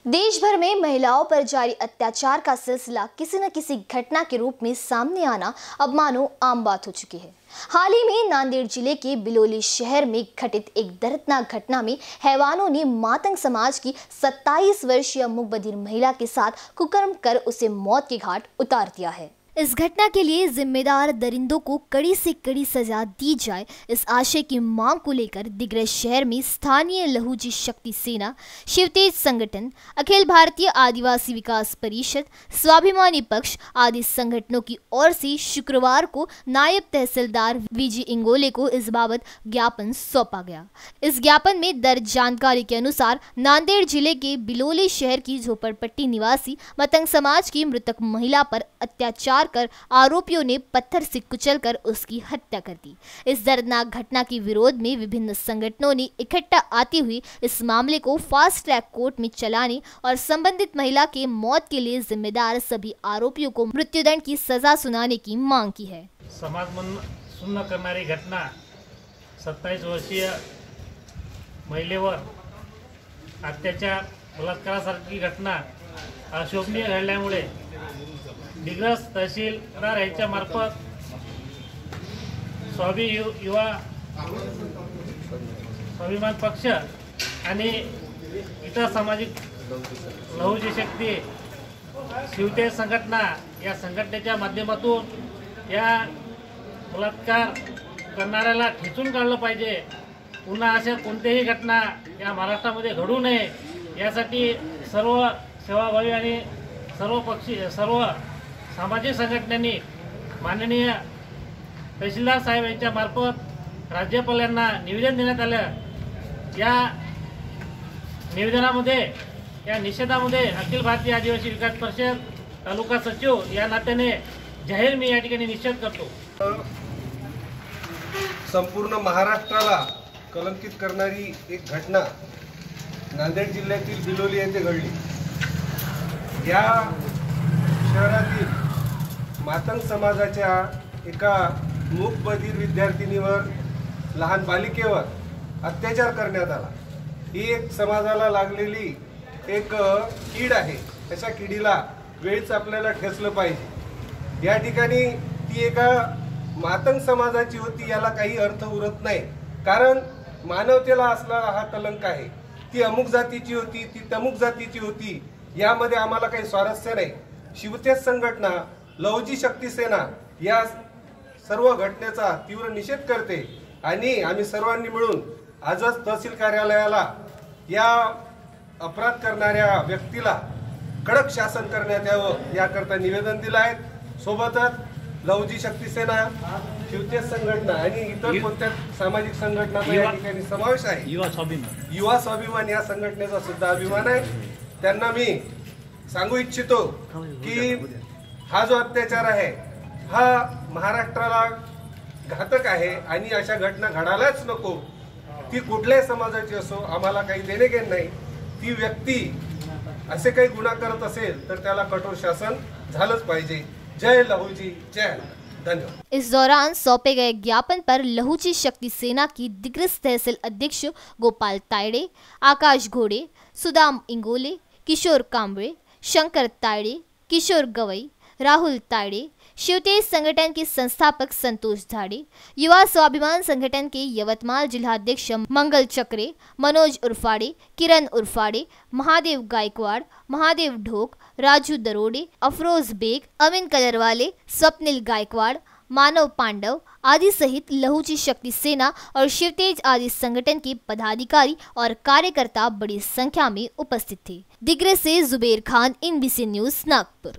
देश भर में महिलाओं पर जारी अत्याचार का सिलसिला किसी न किसी घटना के रूप में सामने आना अब मानो आम बात हो चुकी है। हाल ही में नांदेड़ जिले के बिलोली शहर में घटित एक दर्दनाक घटना में हैवानों ने मातंग समाज की 27 वर्षीय मूक बधिर महिला के साथ कुकर्म कर उसे मौत के घाट उतार दिया है। इस घटना के लिए जिम्मेदार दरिंदों को कड़ी से कड़ी सजा दी जाए, इस आशय की मांग को लेकर दिग्रस शहर में स्थानीय लहूजी शक्ति सेना, शिवतेज संगठन, अखिल भारतीय आदिवासी विकास परिषद, स्वाभिमानी पक्ष आदि संगठनों की ओर से शुक्रवार को नायब तहसीलदार वीजी इंगोले को इस बाबत ज्ञापन सौंपा गया। इस ज्ञापन में दर्ज जानकारी के अनुसार नांदेड़ जिले के बिलोली शहर की झोपड़पट्टी निवासी मतंग समाज की मृतक महिला पर अत्याचार कर आरोपियों ने पत्थर से कुचलकर उसकी हत्या कर दी। इस दर्दनाक घटना के विरोध में विभिन्न संगठनों ने इकट्ठा आते हुए इस मामले को फास्ट ट्रैक कोर्ट में चलाने और संबंधित महिला के मौत के लिए जिम्मेदार सभी आरोपियों को मृत्युदंड की सजा सुनाने की मांग की है। समाज सुन्न करणारी घटना 27 वर्षीय महिलेवर अत्याचार बलात्कारासारखी घटना अशोभनीय घडल्यामुळे दिग्रस तहसीलदार यांच्या मार्फत स्वाभिमान पक्ष आणि इतर सामाजिक लहूजी शक्ती शिवतेज संघटना या संघटनेच्या माध्यमातून या बलात्कार करणाऱ्याला ठेचून काढलं पाहिजे। पुन्हा अशा कोणत्याही घटना या महाराष्ट्रामध्ये घडू नये यासाठी सर्व सेवाभावी आणि सर्व सामाजिक संघटनांनी माननीय तहसीलदार साहेब यांच्या मार्फत राज्यपालांना निवेदन देण्यात आलं। या निवेदनामध्ये या निषेधामध्ये अखिल भारतीय आदिवासी विकास परिषद तालुका सचिव या नात्याने जाहीर मी या ठिकाणी निषेध करतो। संपूर्ण महाराष्ट्राला कलंकित करणारी एक घटना नांदेड जिल्ह्यातील बिलोली येथे घडली। या शहरातील मातंग समाजाच्या एका मूक बधिर विद्यार्थिनीवर, लहान बालिकेवर अत्याचार करण्यात आला। ही एक समाजाला लागलेली एक कीड आहे। अशा किडीला वेळीच आपल्याला ठेचलं पाहिजे। या ठिकाणी ती एका मातंग समाजाची होती याला काही अर्थ उरत नाही, कारण मानवतेला असलेला हा कलंक आहे। ती अमुक जातीची होती, ती तमुक जातीची होती, यामध्ये आम्हाला काही स्वारस्य नाही। शिवतेज संघटना, लहूजी शक्ती सेना या सर्व घटनेचा तीव्र निषेध करते आणि आम्ही सर्वांनी मिळून आजच तहसील कार्यालयाला या अपराध करणाऱ्या व्यक्तीला कडक शासन करण्यात यावं याकरता निवेदन दिलं आहे। सोबतच लहूजी शक्ती सेना, शिवतेज संघटना आणि इतर कोणत्या सामाजिक संघटनांचा या ठिकाणी समावेश आहे। युवा स्वाभिमान या संघटनेचा सुद्धा अभिमान आहे। त्यांना मी सांगू इच्छितो की हा जो अत्याचार आहे हा महाराष्ट्राला घातक आहे आणि अशा घटना घडायलाच नको। ती कुठल्याही समाजाची असो, आम्हाला काही देणे घेणे नाही। ती व्यक्ती असे काही गुन्हा करत असेल तर त्याला कठोर शासन झालंच पाहिजे। जय लहूजी, जय। धन्यवाद। इस दौरान सौंपे गए ज्ञापन पर लहूजी शक्ति सेना की दिग्रस तहसील अध्यक्ष गोपाल तायड़े, आकाश घोड़े, सुदाम इंगोले, किशोर कांबळे, शंकर तायड़े, किशोर गवई, राहुल तायड़े, शिवतेज संगठन के संस्थापक संतोष झाड़े, युवा स्वाभिमान संगठन के यवतमाल जिलाध्यक्ष मंगल चक्रे, मनोज उर्फाड़े, किरण उर्फाड़े, महादेव गायकवाड़, महादेव ढोक, राजू दरोड़े, अफरोज बेग, अमीन कलरवाले, स्वप्निल गायकवाड़, मानव पांडव आदि सहित लहूजी शक्ति सेना और शिवतेज आदि संगठन के पदाधिकारी और कार्यकर्ता बड़ी संख्या में उपस्थित थे। दिग्रस से जुबेर खान, NBC न्यूज़, नागपुर।